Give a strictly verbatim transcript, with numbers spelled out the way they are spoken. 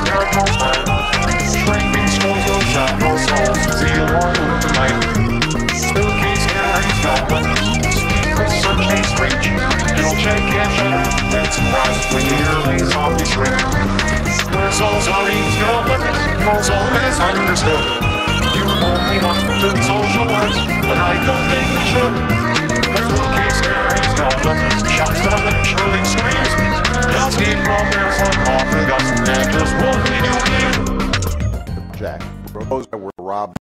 miracles time. Shrinking souls will shadow souls, zeal on with the night. Spooky, scary goblins, secrets searching strange. You'll check and shudder, and surprise when you hear these zombies scream. Your souls are each goblins, no soul is understood. You only want to socialize, but I don't think you should. The spooky, scary goblins, shouts them and shrilling screams. Just keep from their fun off the dust and just won't be doing. Jack, those that were robbed.